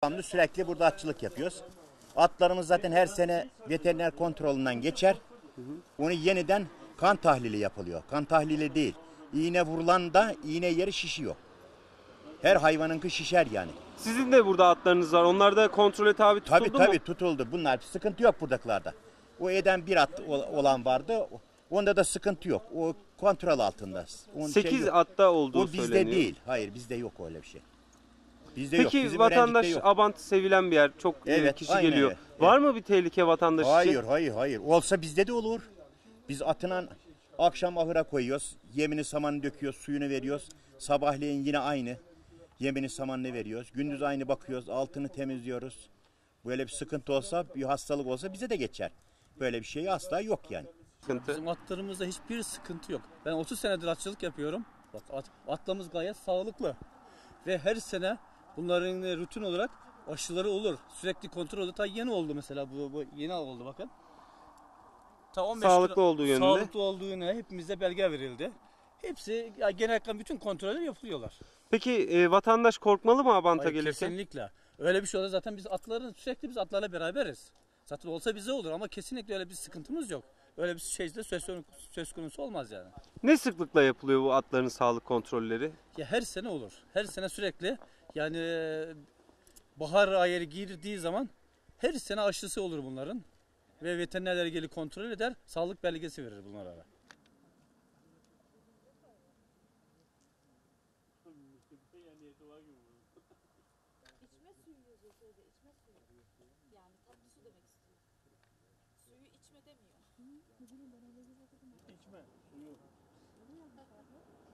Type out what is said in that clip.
devamlı sürekli burada atçılık yapıyoruz. Atlarımız zaten her sene veteriner kontrolünden geçer. Onu yeniden kan tahlili yapılıyor. Kan tahlili değil. İğne vurulan da iğne yeri şişiyor. Her hayvanınki şişer yani. Sizin de burada atlarınız var. Onlar da kontrole tabi tutuldu mu? Tabii tutuldu. Bunlar sıkıntı yok buradakilarda. O eden bir at olan vardı. Onda da sıkıntı yok. O kontrol altında. 8 atta olduğu söyleniyor. O bizde söyleniyor. değil. Hayır bizde yok öyle bir şey. Bizde Peki yok. Bizim vatandaş yok. Abant sevilen bir yer. Çok kişi geliyor. Evet. Var mı bir tehlike vatandaş için? Hayır. Olsa bizde de olur. Biz atına akşam ahıra koyuyoruz. Yemini samanı döküyoruz. Suyunu veriyoruz. Sabahleyin yine aynı. Yemini samanını veriyoruz. Gündüz aynı bakıyoruz. Altını temizliyoruz. Böyle bir sıkıntı olsa, bir hastalık olsa bize de geçer. Böyle bir şey asla yok yani. Bizim atlarımızda hiçbir sıkıntı yok. Ben 30 senedir atçılık yapıyorum. Bak atlarımız gayet sağlıklı. Ve her sene bunların rutin olarak aşıları olur. Sürekli kontrol olur. Ta yeni oldu mesela bu yeni oldu bakın. Ta 15 sağlıklı olduğu yönünde. Sağlıklı olduğuna hepimize belge verildi. Hepsi genel bütün kontroller yapılıyorlar. Peki vatandaş korkmalı mı Abant'a gelirken? Kesinlikle. Öyle bir şey olsa zaten sürekli biz atlarla beraberiz. Zaten olsa bize olur ama kesinlikle öyle bir sıkıntımız yok. Öyle bir şey de söz konusu olmaz yani. Ne sıklıkla yapılıyor bu atların sağlık kontrolleri? Ya her sene olur. Her sene sürekli yani bahar ayları girdiği zaman her sene aşısı olur bunların. Ve veterinerler gelip kontrol eder, sağlık belgesi verir bunlara. İçme suyu yazıyor sözde, içme suyu. Yani tatlı su demek istiyor. Suyu içme demiyor. İçme suyu.